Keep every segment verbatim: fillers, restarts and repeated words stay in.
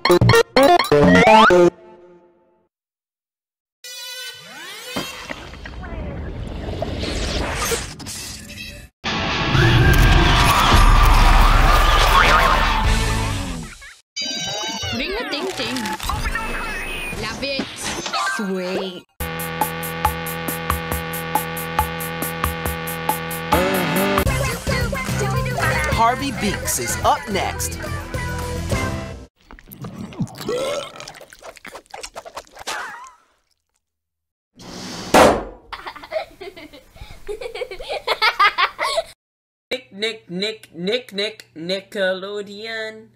Ring a ding ding. Love it. Sweet. Harvey Beaks is up next. Nick, Nick, Nick, Nick, Nick, Nickelodeon.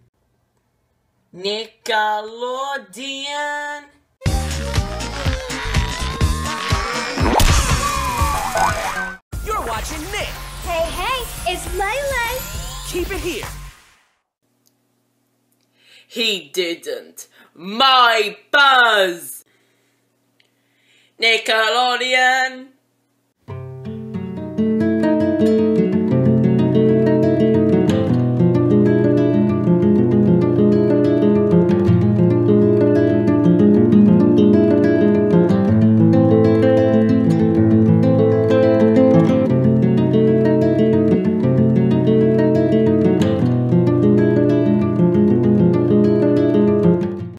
Nickelodeon. You're watching Nick. Hey, hey, it's Lele. Keep it here. He didn't. My Buzz. Nickelodeon.